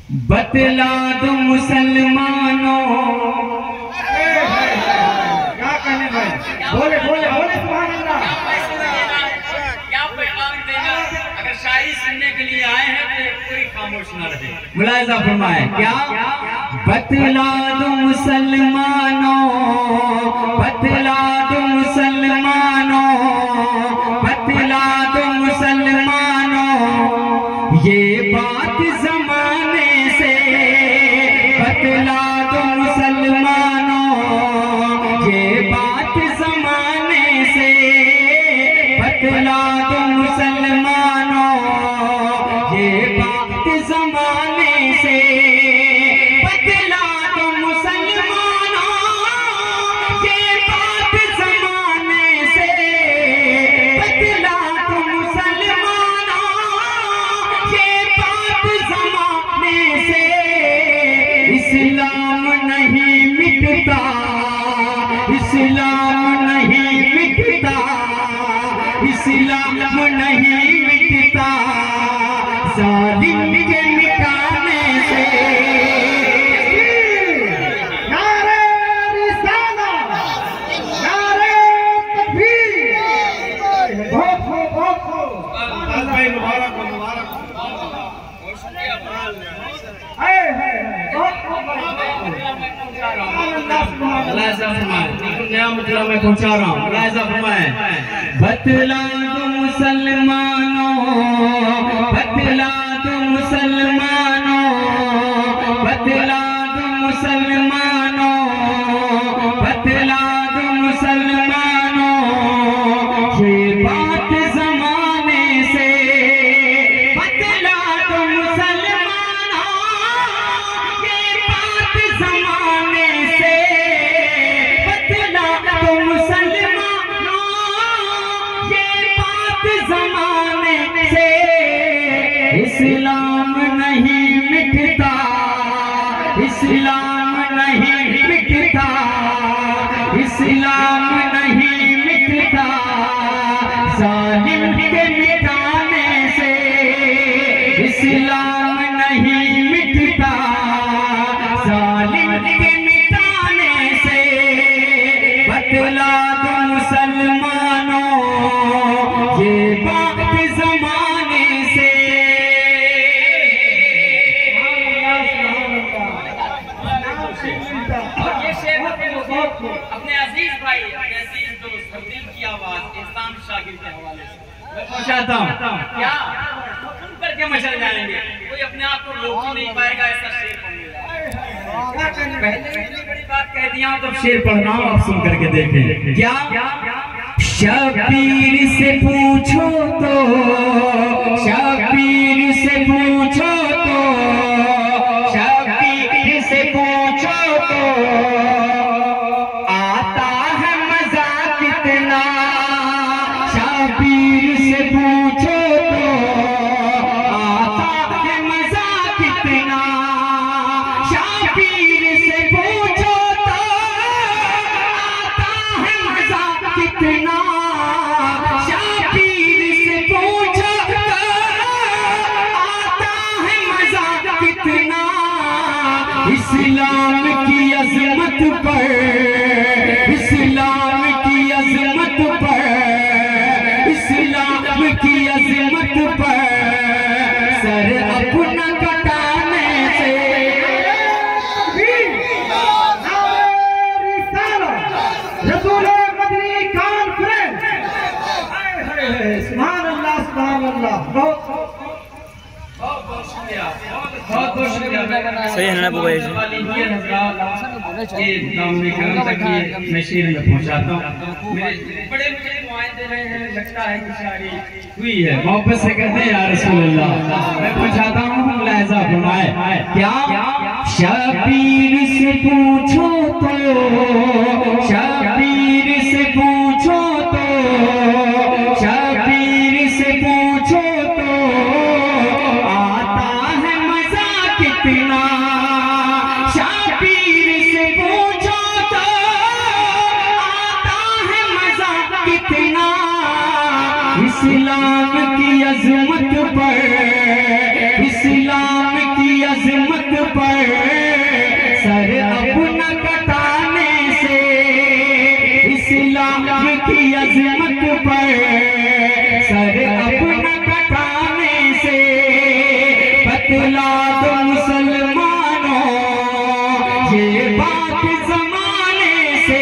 बतला दो मुसलमानों। क्या कहने भाई, बोले बोले बोले सुभान अल्लाह। क्या पैगाम देना? अगर शायरी सुनने के लिए आए हैं तो कोई खामोश न रहे। मुलाहिजा फरमाए क्या? बतला दो मुसलमानों, बतला दो मुसलमानों, बतला दो मुसलमानों, ये बात जमाने से। बतला दो मुसलमानों, ये बात जमाने से। बतला दो मुसलमानों, ये बात जमाने से। बतला दो मुसलमानों, ये बात जमाने से। बतला दो मुसलमानों, ये बात जमाने से। इस्लाम नहीं मिटता, इस्लाम नहीं मिटता, इस्लाम नहीं मिटता, जालिम के मिटाने से। नारे रिसालत, नारे तकबीर। बहुत हो बहुत हो भाई, मुबारक हो मुबारक। नया मतलब मैं पहुंचा रहा हूँ। बतला दो मुसलमानों, बतला दो मुसलमानों, बतला दो मुसलमानों, बतला दो मुसलमानों, ये बात जमाने से। बतला दो मुसलमानों, ये बात जमाने से। बतला दो मुसलमानों, ये बात जमाने से। इस्लाम नहीं मिटता, इस्लाम नहीं मिटता, इस्लाम नहीं मिटता, जालिम के मिटाने से। इस्लाम नहीं मिटता, जालिम के मिटाने से। बतला दो मुसलमानों, ये बात जमाने से। और ये शेर अपने अजीज भाई, अपने अजीज दोस्त तबलीग की आवाज एहसान शाकिर के हवाले से मैं पहुंचाता हूँ। क्या सुन करके मचल जाएंगे, कोई अपने आप को रोक ही नहीं पाएगा। ऐसा शेर पढ़ेगा। पहले इतनी बड़ी बात कह दिया हूं, तो शेर पढ़ रहा हूं, आप सुन करके देखें। क्या? शबीर से पूछो तो, शबीर से पूछो तो, शबीर से पूछो तो, आता है मजा कितना। शबीर से पूछो तो, आता है मजा कितना। शबीर से पूछो तो, आता है मजा कितना। शबीर से पूछो तो, आता है मजा कितना। इस्लाम की अजमत पर, इस्लाम की अजमत पर, इस्लाम की अजमत पर सर अपना कटाने से। रसूल मदनी कॉन्फ्रेंस। सुभान अल्लाह सुभान अल्लाह। बहुत बहुत शुक्रिया, बहुत बहुत शुक्रिया। सही है ना बुआ जी? मैं शेर में पहुंचाता हूँ। बड़े मुझे दुआएं दे रहे हैं, लगता है कि शायरी हुई है। मोहब्बत से कहते हैं या रसूल अल्लाह। मैं पहुंचाता हूँ, मुलाहिजा फरमाए क्या? शबीर से पूछो तो, शबीर से पूछो तो, शबीर से पूछो तो, आता है मजा कितना। शबीर से पूछो तो, आता है मजा कितना। इस्लाम की अजमत पर, इस्लाम की अजमत बतला दो मुसलमानों ये बात जमाने से,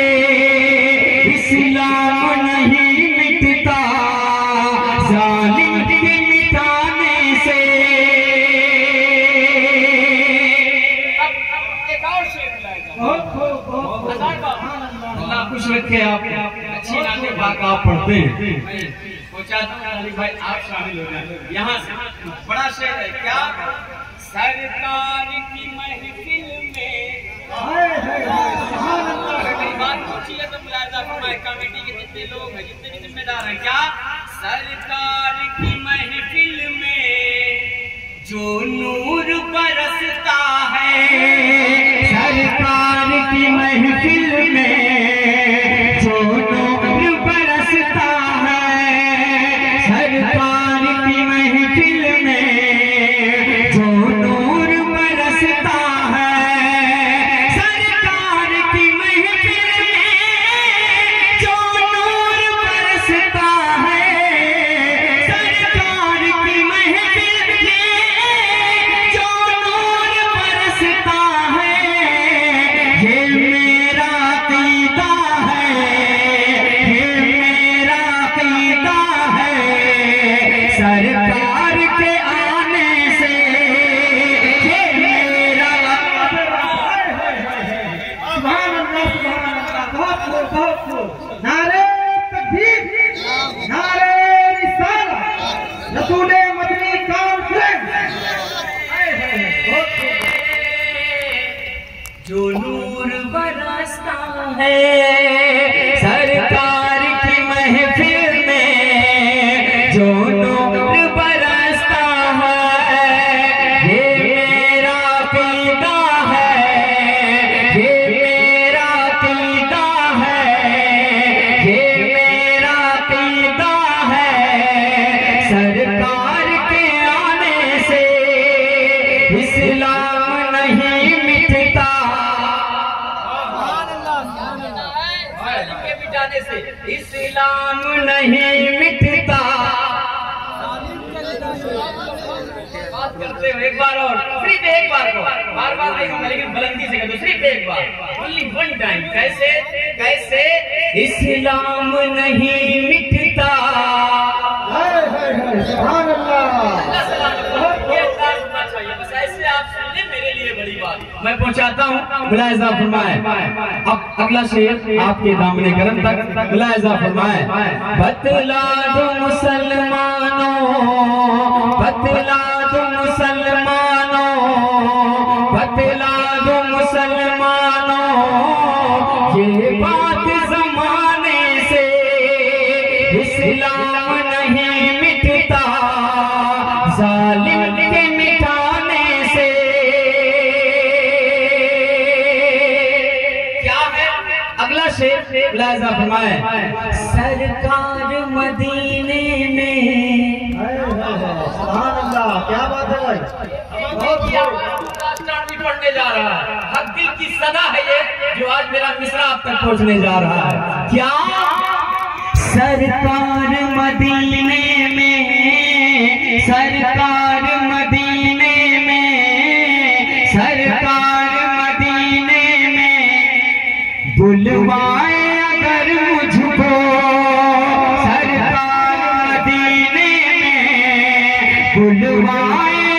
इस्लाम नहीं मिटता जालिम के मिटाने से। एक और शेर अल्लाह खुश रखे आप, अच्छी नाते पाक आप पढ़ते हैं। वो चाहता हूँ अली भाई आप शामिल हो जाए यहाँ से। बड़ा शेर है क्या, सरकार की महफिल में बात पूछिए तो मुलायजा फरमाए कमेटी के जितने लोग हैं, जितने भी जिम्मेदार हैं, क्या सरकार की महफिल में जो नूर बरसता है, सरकार की महफिल में जो नूर बरसता है, सरकार की महफिल में जो नूर बरसता है, सरकार की महफिल में जो नूर बरसता है, सरकार की महफिल में जो नूर बरसता है, ये मेरा अक़ीदा है, ये मेरा अक़ीदा है, सरकार के आने से ये मेरा सुभान अल्लाह, सुभान अल्लाह, बहुत खूब, बहुत खूब। नारे तकबीर, नारे रिसालत, रसूले मदनी कॉन्फ्रेंस। बहुत खूब। जो नूर बरसता है सरकार की महफिल में, जो नूर बरसता है, ये मेरा अक़ीदा है, ये मेरा अक़ीदा है, ये मेरा अक़ीदा है, सरकार के आने से इस्लाम नहीं मिटता, के मिटाने से इस्लाम नहीं मिटता। बात करते हो एक बार और, सिर्फ एक बार को, बार बार नहीं कहूँगा लेकिन बुलंदी से कह दो, सिर्फ एक बार, ओनली वन टाइम। कैसे कैसे, इस्लाम नहीं मिटता। सुभान अल्लाह। अल्लाह सलामत रखे। ये अंदाज होना चाहिए, बस ऐसे आप सुन ले, मेरे लिए बड़ी बात। मैं पहुंचाता हूँ, मुलाहिजा फरमाए। अब अगला शेर आपके दामने करम तक, मुलाहिजा फरमाए। बतला दो मुसलमानों, बतला दो मुसलमानों, बतला दो मुसलमानों ये बात जमाने से, इस्लाम नहीं मिटता जालिम के मिटाने से। क्या है अगला शेर मुलाहिजा फरमाए। सरकार मदीने में, सुभान अल्लाह, क्या बात है भाई। भी पढ़ने जा रहा है, हक दिल की सदा है ये, जो आज मेरा मिसरा आप तक पहुंचने जा रहा है। क्या सरकार मदीने में, सरकार मदीने में, सरकार मदीने में बुलवाए अगर मुझको, सरकार मदीने में बुलवाए